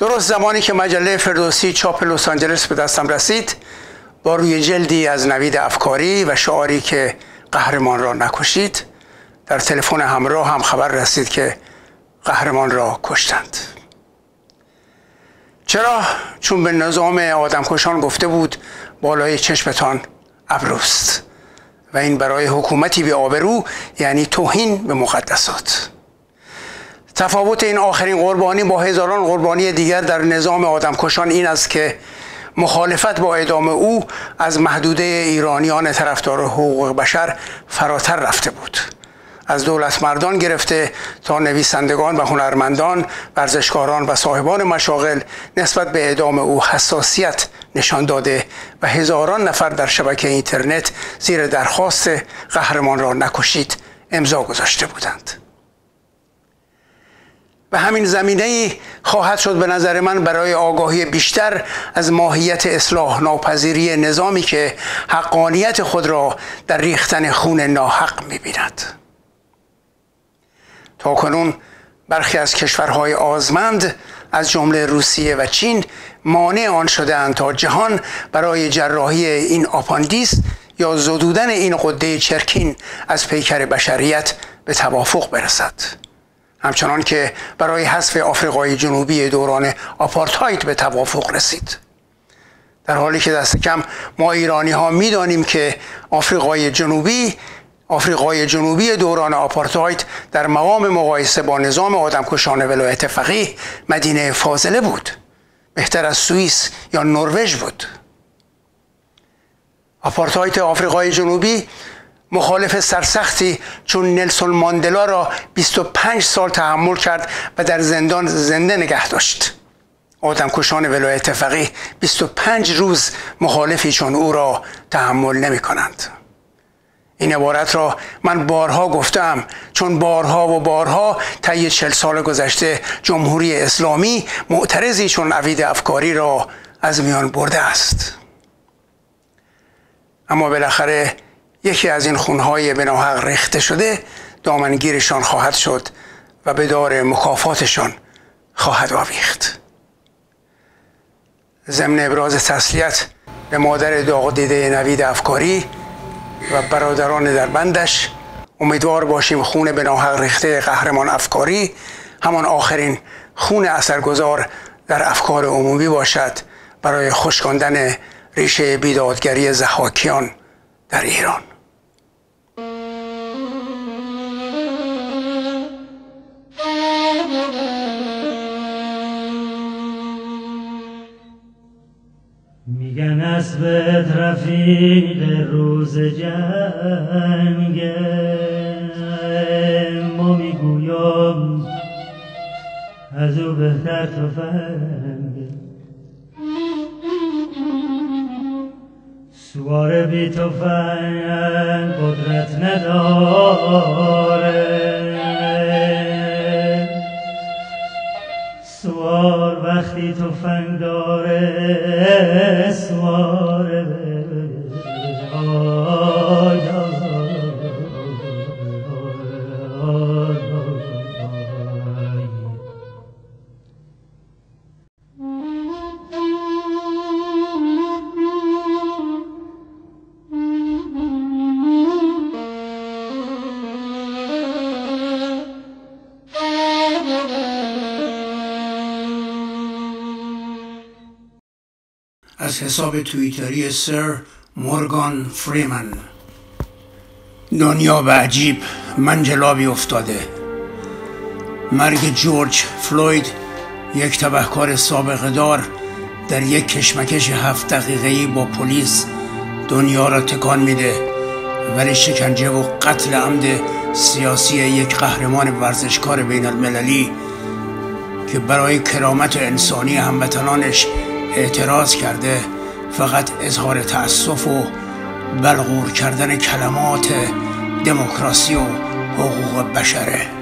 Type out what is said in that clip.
درست زمانی که مجله فردوسی چاپ لس آنجلس به دستم رسید، با روی جلدی از نوید افکاری و شعاری که قهرمان را نکشید، در تلفن همراه هم خبر رسید که قهرمان را کشتند. چرا؟ چون به نظام آدمکشان گفته بود بالای چشمتان ابروست و این برای حکومتی به آبرو یعنی توهین به مقدسات. تفاوت این آخرین قربانی با هزاران قربانی دیگر در نظام آدمکشان این است که مخالفت با اعدام او از محدوده ایرانیان طرفدار حقوق بشر فراتر رفته بود. از دولتمردان گرفته تا نویسندگان و هنرمندان، ورزشکاران و صاحبان مشاغل نسبت به اعدام او حساسیت نشان داده و هزاران نفر در شبکه اینترنت زیر درخواست قهرمان را نکشید امضا گذاشته بودند. به همین زمینه خواهد شد به نظر من برای آگاهی بیشتر از ماهیت اصلاح ناپذیری نظامی که حقانیت خود را در ریختن خون ناحق می‌بیند. تاکنون برخی از کشورهای آزمند از جمله روسیه و چین مانع آن شده‌اند تا جهان برای جراحی این آپاندیس یا زدودن این غده چرکین از پیکر بشریت به توافق برسد. همچنان که برای حذف آفریقای جنوبی دوران آپارتاید به توافق رسید. در حالی که دست کم ما ایرانی ها می دانیم که آفریقای جنوبی دوران آپارتاید در مقام مقایسه با نظام آدمکشان ولایت فقیه مدینه فاضله بود. بهتر از سوئیس یا نروژ بود. آپارتاید آفریقای جنوبی مخالف سرسختی چون نلسون ماندلا را 25 سال تحمل کرد و در زندان زنده نگه داشت. آدمکشان ولایت فقیه 25 روز مخالفی چون او را تحمل نمی کنند. این عبارت را من بارها گفتم، چون بارها طی 40 سال گذشته جمهوری اسلامی معترضی چون نوید افکاری را از میان برده است. اما بالاخره یکی از این خونهای به ناحق ریخته شده دامنگیرشان خواهد شد و به دار مکافاتشان خواهد آویخت. ضمن ابراز تسلیت به مادر داغ دیده نوید افکاری و برادران در بندش، امیدوار باشیم خون به ناحق ریخته قهرمان افکاری همان آخرین خون اثرگذار در افکار عمومی باشد برای خشکاندن ریشه بیدادگری ضحاکیان در ایران. میگن اسبت رفیق روز جنگ، ما میگویم از او بهتر تفنگ. سوار بی تفنگ قدرت نداره، سوار وقتی تفنگ داره سواره. از حساب توییتری سر مورگان فریمن: دنیا به عجیب منجلابی افتاده. مرگ جورج فلوید، یک تبهکار سابقه دار، در یک کشمکش 7 دقیقه‌ای با پلیس دنیا را تکان میده، ولی شکنجه و قتل عمد سیاسی یک قهرمان ورزشکار بین المللی که برای کرامت انسانی هموطنانش اعتراض کرده فقط اظهار تأسف و بلغور کردن کلمات دموکراسی و حقوق بشره.